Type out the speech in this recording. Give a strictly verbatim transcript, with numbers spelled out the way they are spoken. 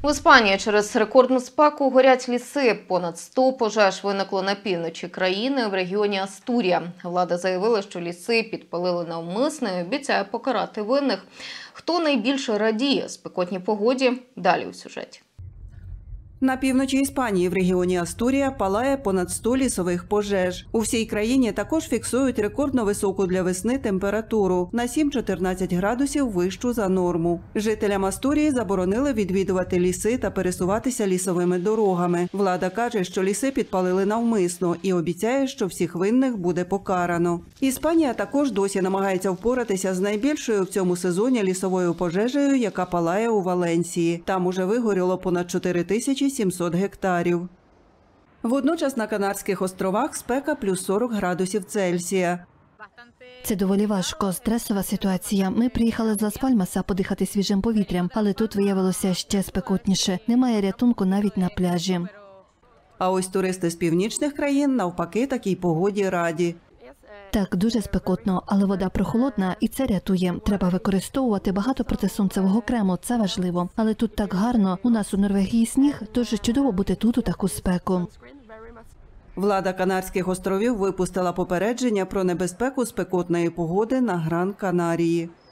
В Іспанії через рекордну спеку горять ліси. Понад сто пожеж виникло на півночі країни в регіоні Астурія. Влада заявила, що ліси підпалили навмисно і обіцяє покарати винних. Хто найбільше радіє спекотній погоді? Далі у сюжеті. На півночі Іспанії в регіоні Астурія палає понад сто лісових пожеж. У всій країні також фіксують рекордно високу для весни температуру – на сім-чотирнадцять градусів вищу за норму. Жителям Астурії заборонили відвідувати ліси та пересуватися лісовими дорогами. Влада каже, що ліси підпалили навмисно і обіцяє, що всіх винних буде покарано. Іспанія також досі намагається впоратися з найбільшою в цьому сезоні лісовою пожежею, яка палає у Валенсії. Там уже вигоріло понад чотири тисячі сімсот гектарів. Водночас на Канарських островах спека плюс сорок градусів Цельсія. Це доволі важко, стресова ситуація. Ми приїхали з Лас-Пальмаса подихати свіжим повітрям, але тут виявилося ще спекотніше. Немає рятунку навіть на пляжі. А ось туристи з північних країн навпаки такій погоді раді. Так, дуже спекотно, але вода прохолодна і це рятує. Треба використовувати багато протисонцевого крему, це важливо. Але тут так гарно, у нас у Норвегії сніг, тож чудово бути тут у таку спеку. Влада Канарських островів випустила попередження про небезпеку спекотної погоди на Гран-Канарії.